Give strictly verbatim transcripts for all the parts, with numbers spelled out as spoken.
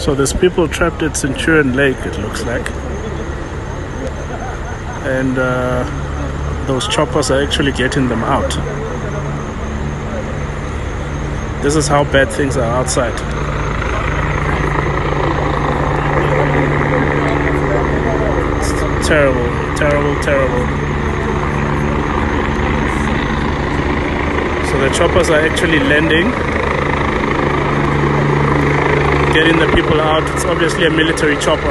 So there's people trapped at Centurion Lake, it looks like. And uh, those choppers are actually getting them out. This is how bad things are outside. It's terrible, terrible, terrible. So the choppers are actually landing, getting the people out. It's obviously a military chopper.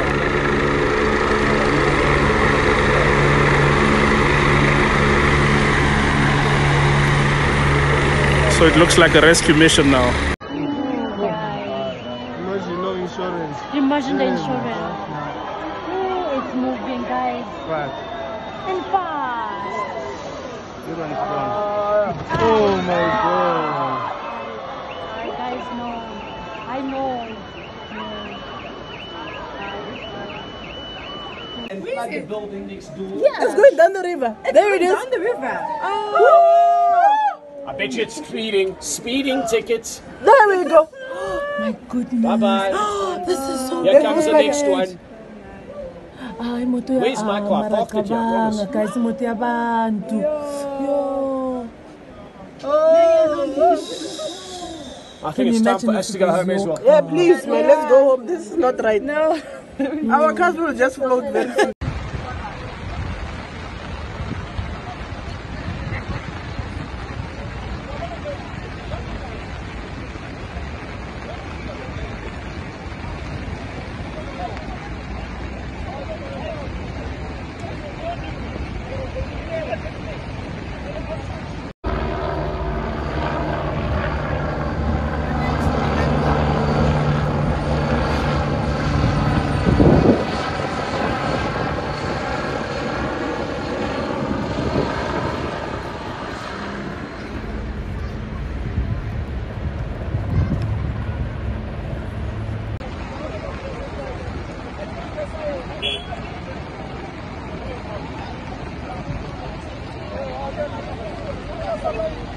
So it looks like a rescue mission now. Imagine no insurance. Imagine the insurance. Oh, it's moving, guys. Right. And fast. Good one, good one. Oh my god. Guys, no. I know. And flood the building next door. Yeah. It's going down the river. It's there it is. Down the river. Oh. I bet you it's speeding. Speeding tickets. There we go. My goodness. Bye bye. This is so Here comes the next one. Ay, moto ya. Where's my car? Parked it here, promise. Guys, moto ya bantu. Yo. I think it's time for us to go home as well. Yeah, please, man. Let's go home. This is not right. No. Our cars will just float very soon. Bye-bye.